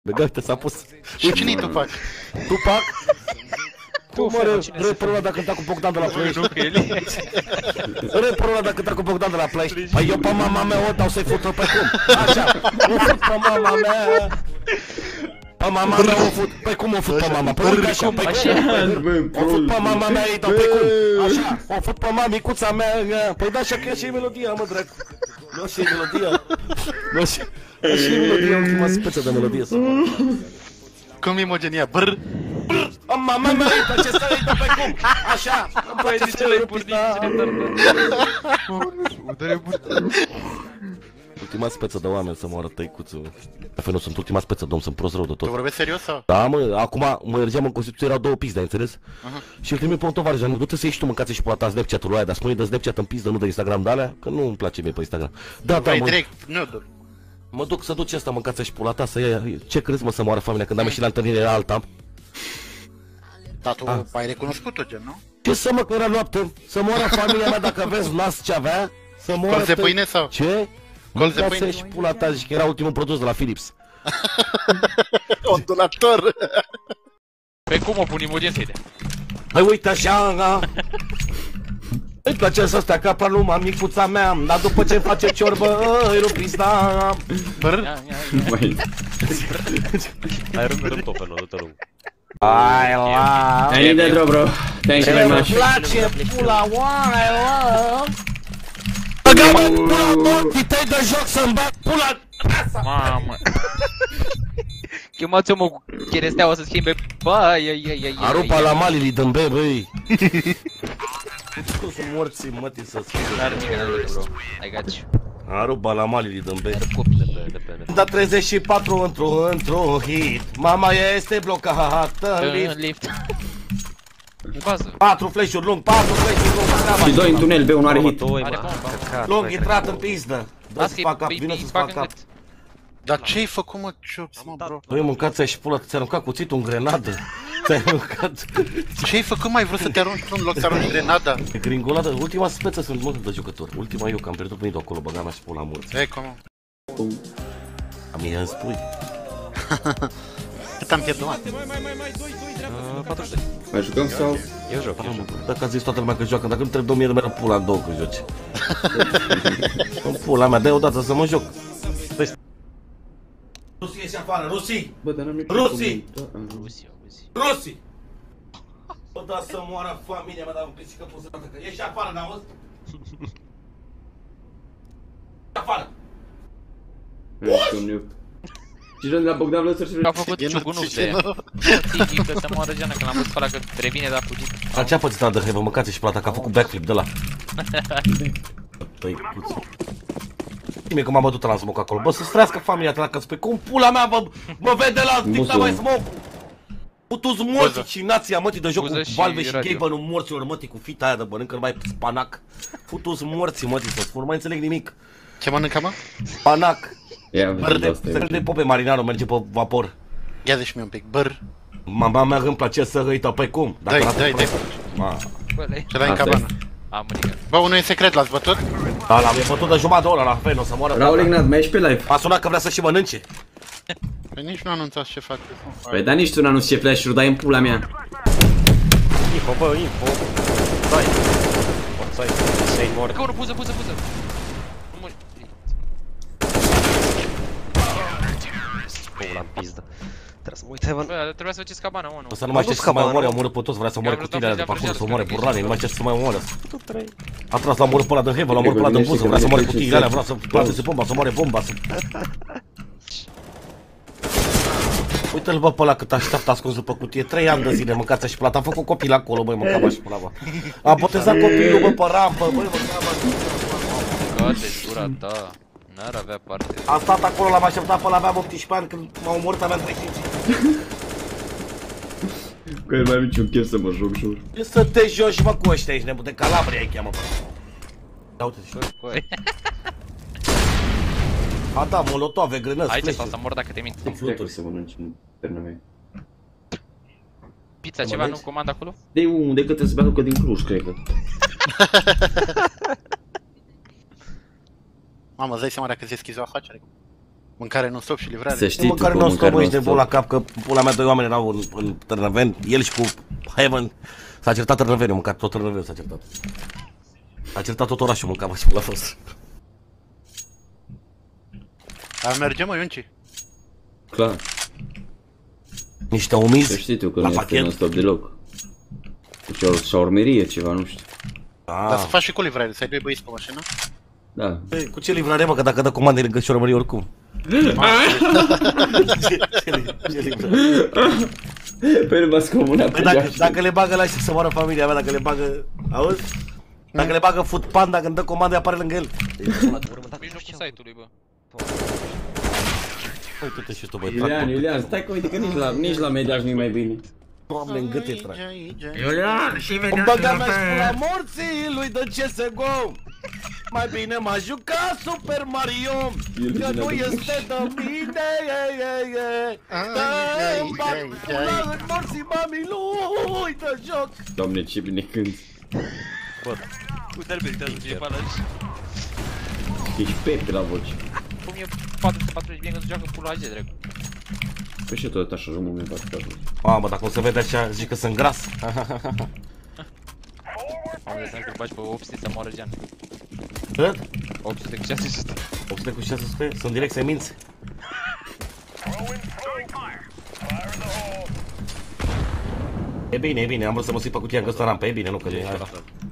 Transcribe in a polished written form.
Gata, s-a pus. Cine-i Tupac? Tupac? Tu, mă, reperul ăla dacă cânta cu Bogdan de la Play. Reperul ăla dacă cânta cu Bogdan de la Play. Păi eu pe mama mea o dau să-i fut-o pe cum? Așa, o fut pe mama mea. Pe mama mea o fut, păi cum o fut pe mama? Păi uite așa, păi cum? O fut pe mama mea, îi dau pe cum? Așa, o fut pe mamicuța mea. Păi da, așa că e și melodia, mă, dracu. Nu și melodia. Nu și melodia, ultima speță de melodie să mă. Cum imogenia? Brr! Mama mea, îi place să-i dau pe cum? Așa, îmi place să-i rupi, da. Ultima speță de oameni să moară tăicuțul. Nu sunt ultima speță, domn, sunt prost rău de tot. Tu vorbești serios sau? Da, mă, acum mă mergeam în Constituție, erau două pizde, ai înțeles? Și îl trimit pe un tovarăș, nu du-te să ieși tu mâncați și pe ta Snapchat-ul ăla, dar spune de Snapchat în pizdă, nu de Instagram de alea, că nu îmi place mie pe Instagram. Da, da, mă, direct, nu, mă duc să duci ăsta mâncați și pula ta, să ia, ce crezi mă să moară familia când am ieșit la întâlnire era alta? Dar tu ai recunoscut-o, gen, nu? Ce să mă, că era noapte, să moară familia mea dacă vezi nas ce avea, să moară... Colț de pâine sau? Ce? Colț de pâine? Și pula ta, zici că era ultimul produs de la Philips. Ondulator! Pe cum o pun imogen să-i dea? Păi uite așa, îi place să stea ca paluma micuța mea, dar după ce face ciorbă, îi rup pizda. Brr! Hai rând topenul, du-te rog. Ai la... I need that bro, bro. Thank you very much. Îmi place pula, oai, la... Băga-mă pula morții tăi de joc să-mi bag pula... Mamă. Chemați-o mă cu cheresteaua să schimbe. Băi, Arupa la malili dâmbe, băi. Sunt morții, mătii să schimbe. N-are nimic, n-are bro. I got you. Arupa la malili dâmbe. Are copii. Da 34 într-un hit. Mama este blocată în lift. Lift. În bază. 4 flash-uri lung, 4 flash-uri lung. Și doi în tunel, B1 are hit. Are bomba. Lung, intrat în pizdă. Dă-ți fac cap, vină să-ți fac cap. Dar ce-ai făcut, mă, ciups, mă, bro? Băi, mâncați-ai și pula, ți-ai aruncat cuțitul în grenadă. Ți-ai aruncat... Ce-ai făcut, mai vrut să te arunci tu în loc să arunci grenada? E gringoladă, ultima speță sunt mult de jucători. Ultima eu, că am pierdut venit acolo, băga mea și pula morți. Ei, cum? A mie îmi spui. Cât am pierdut, mă? 42. Mai jucăm sau? Eu joc. Dacă a zis toată lumea că joacă, dacă nu trebuie 2000 de mea pula în două că joci. În pula mea, dai odată să mă joc. Rusii ieși afară, Rusii! Bă, dar n-am nici Rusii! Rusia. Rusii! Bă, da să moară familia mea, dar un pisică pusătă, că ieși afară, n-auzi? Afară! Și rând la Bogdan Vlăsăr și A făcut ciugunul de ea. Că să moară geana, că l-am văzut pe ăla că revine, dar a fugit. Dar ce-a pățit ăla de hevă, mâncați și plata, că a făcut backflip de ăla. Tăicuț. Știi că m-am bătut la smoke acolo, bă, să-ți trească familia ta, că spui, cum pula mea, bă, mă vede la dicta mai smoke-ul. Putu-ți morții și nația, mătii, de joc cu Valve și Gaben-ul morților, mătii, cu fita aia de bănâncă numai spanac. Putu-ți morții, mătii, să spun, nu mai înțeleg nimic. Ce mănâncă, mă? Spanac. Ia, Se crede Pope Marinaro, merge pe vapor. Ia de și mie un pic, brr. Mama mea îmi place să uită pe cum. Dai. Ce dai în cabană? Am mânică. Bă, unul e secret, l-ați bătut? Da, l-am bătut de jumătate de oră la fel, o să moară. Raul Ignat, mai ești pe live? A sunat că vrea să și mănânce. Păi nici nu anunțați ce fac. Păi da, nici tu n-anunți ce flash-uri, dai în pula mea. Info, bă, info. Stai. Stai. Să-i mor. Că unul, puză. Pula în pizdă. Trebuie să mă uit, Evan. Bă, trebuia să faceți cabana, mă, nu. O să nu mai știu să mai omoare, omoră pe toți, vrea să omoare cutiile de parcurs, să omoare burlane, nu mai știu să mai omoare. A tras la omoră pe ăla din Heaven, la omoră pe ăla din buză, vrea să omoare cutiile alea, vrea să planteze bomba, să omoare bomba, să... Uite-l bă pe ăla cât așteaptă ascuns după cutie, 3 ani de zile mâncați și plata, a făcut copil acolo, băi, mâncam și pula, bă. A botezat copilul, bă, pe rampă, băi, mâncam. Gata, gura ta. N-ar avea parte. A stat acolo, l-am așteptat până aveam 18 ani, când m-a omorât, aveam 35. Că nu mai am niciun chef să mă joc, jur. E să te joci, mă, cu ăștia, ești nebun, de Calabria îi cheamă, bă. Ia uite-și. A, da, molotove, grânăți, Aici flash-uri. stau să mor dacă te mint. Fluturi să mănânci în perna mea. Pizza ceva nu comand acolo? De unde că trebuie să bea că din Cluj, cred că. Mamă, îți dai seama dacă ți-e schizo afacere? Mâncare non-stop și livrare. Să știi tu Măcar că nu stau, mâncare bă, ești nebun la non-stop. cap, că pula mea doi oameni erau în Târnăveni, el și cu Heaven. S-a certat Târnăveniul, mâncat tot Târnăveniul s-a certat. S-a certat tot orașul, mânca, bă, ce pula a fost. Dar mergem, mă, Ionci. Clar. Niște Să umizi știi tu că la nu este pachet. non-stop deloc. Șaurmerie ceva, nu știu. Dar să Ah, faci și cu livrare, să ai doi băieți pe mașină. Da. băi, cu ce livrare, mă, că dacă dă comande lângă șorămărie oricum. Ce livrare? Păi nu v-ați comunat pe Păi geacă. dacă le bagă la și să moară familia mea, dacă le bagă, auzi? Dacă le bagă food panda, când dă comandă, apare lângă el. Mijlocul site-ului, bă. Uite-te și tu, băi, Iulian, stai că uite că nici la mediaș nu-i mai bine. Doamne, în gât e trag. Iulian, și Îmi vedea băga mea și la morții lui de CSGO. Mai bine m-a jucat Super Mario, că nu este de mine. Îmi bag pula în morții mamilui de joc. Doamne, ce bine cânt. Uite-l meritează ce e palași. Ești Pepe la voce. Cum e 440 bine că se joacă pula aia, dracu. Păi și tot așa rămân în partea asta. Mamă, dacă o să vede așa, zic că sunt gras. Am de seama că îl bagi pe 800 să moară gean. Cât? 800 cu 600. 800 cu 600? Sunt direct semințe. E bine, am vrut să mă sui pe cutia în găstă rampă, e bine, nu că e asta.